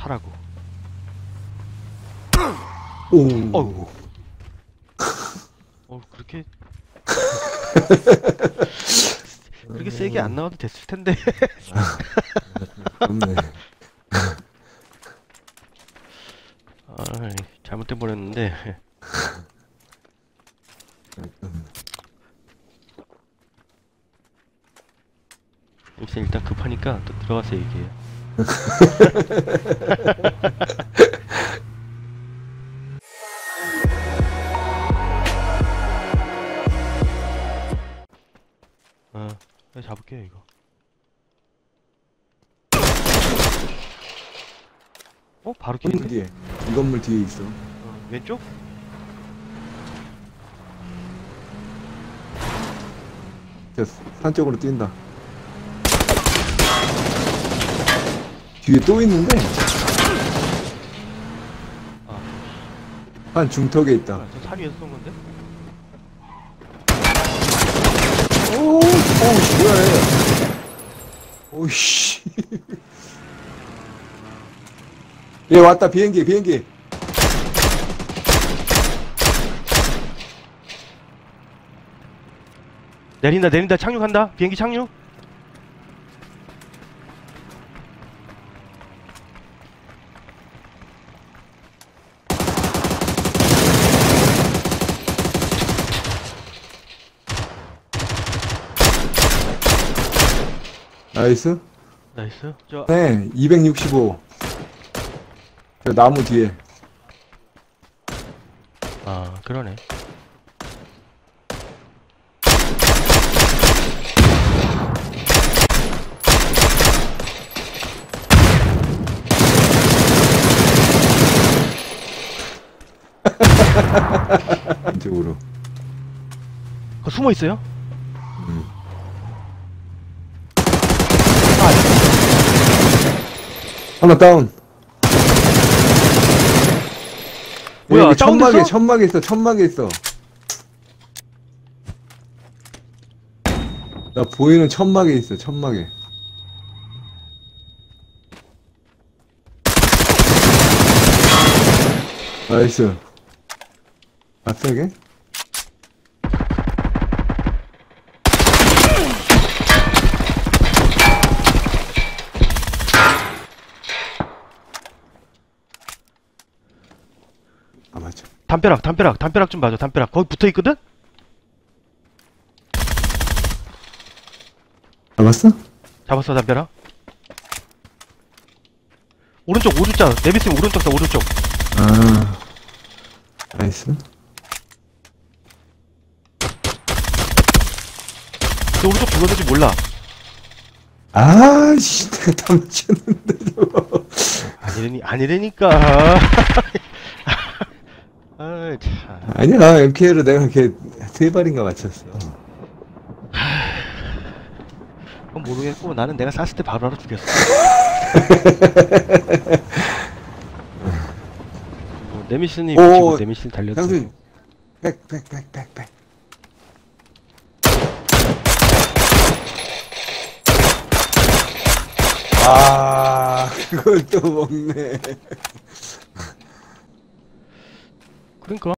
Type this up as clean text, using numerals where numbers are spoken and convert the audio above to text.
사라고. 오. 어우. 그렇게 그렇게 세게 안 나와도 됐을 텐데. 없네. 아, 잘못돼 버렸는데. 일단 급하니까 또 들어가서 얘기해요. 내가 잡을게요 이거. 바로 건물 길인데? 뒤에. 이 건물 뒤에 있어. 왼쪽? 저 산 쪽으로 뛴다. 뒤에 또 있는데? 한 중턱에 있다. 저 산 위에서 쏜 건데? 오, 뭐야, 얘. 오이씨. 얘 왔다, 비행기. 내린다, 착륙한다. 비행기 착륙. 나이스. 나이스. 네, 265. 저 나무 뒤에. 그러네. 이쪽으로. 숨어 있어요? 하나 다운. 뭐야, 여기 다운됐어? 천막에 있어. 나 보이는 천막에 있어, 천막에. 나이스. 봤어, 이게? 맞아. 담벼락 좀 봐줘, 담벼락. 거기 붙어 있거든? 잡았어? 잡았어, 담벼락. 오른쪽, 내비스님 오른쪽. 아, 나이스. 너 오른쪽 죽었는지 몰라. 아씨, 내가 다 맞췄는데, 저거. 아니라니까. 아, 참. 아니야, MK로 내가 걔 3발인가 맞췄어. 그건 모르겠고, 나는 내가 쐈을 때 바로 죽였어. 네미스님, 지금 네미스님 달려도. 장수님, 백. 아, 그걸 또 먹네. 그러니까.